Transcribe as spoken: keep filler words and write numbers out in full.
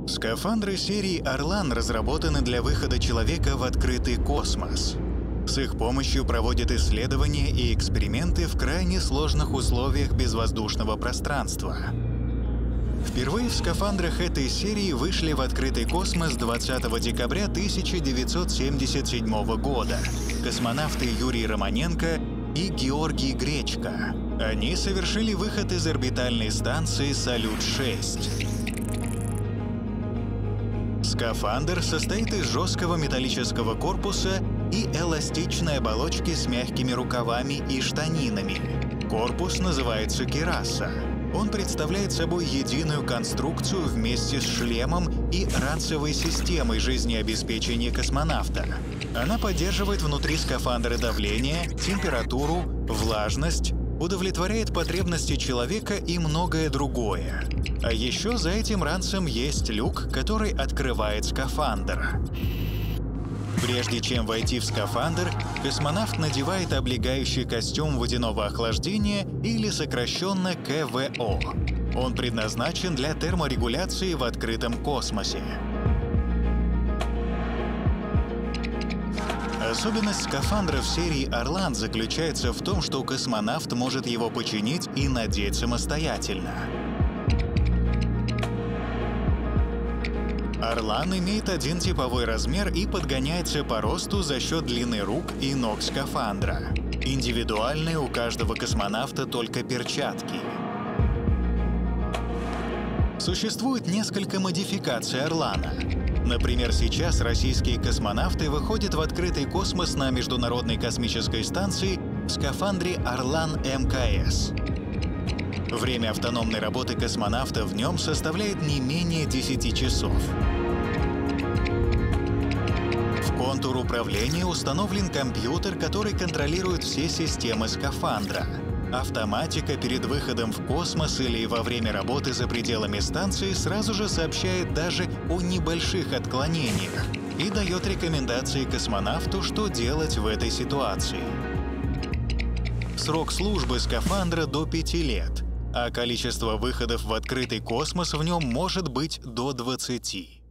Скафандры серии «Орлан» разработаны для выхода человека в открытый космос. С их помощью проводят исследования и эксперименты в крайне сложных условиях безвоздушного пространства. Впервые в скафандрах этой серии вышли в открытый космос двадцатого декабря тысяча девятьсот семьдесят седьмого года космонавты Юрий Романенко и Георгий Гречко. Они совершили выход из орбитальной станции «Салют шесть». Скафандр состоит из жесткого металлического корпуса и эластичной оболочки с мягкими рукавами и штанинами. Корпус называется кираса. Он представляет собой единую конструкцию вместе с шлемом и ранцевой системой жизнеобеспечения космонавта. Она поддерживает внутри скафандра давление, температуру, влажность, удовлетворяет потребности человека и многое другое. А еще за этим ранцем есть люк, который открывает скафандр. Прежде чем войти в скафандр, космонавт надевает облегающий костюм водяного охлаждения или сокращенно ка вэ о. Он предназначен для терморегуляции в открытом космосе. Особенность скафандров серии «Орлан» заключается в том, что космонавт может его починить и надеть самостоятельно. «Орлан» имеет один типовой размер и подгоняется по росту за счет длины рук и ног скафандра. Индивидуальные у каждого космонавта только перчатки. Существует несколько модификаций «Орлана». Например, сейчас российские космонавты выходят в открытый космос на Международной космической станции в скафандре «Орлан эм ка эс». Время автономной работы космонавта в нем составляет не менее десяти часов. В контур управления установлен компьютер, который контролирует все системы скафандра. Автоматика перед выходом в космос или во время работы за пределами станции сразу же сообщает даже о небольших отклонениях и дает рекомендации космонавту, что делать в этой ситуации. Срок службы скафандра до пяти лет, а количество выходов в открытый космос в нем может быть до двадцати.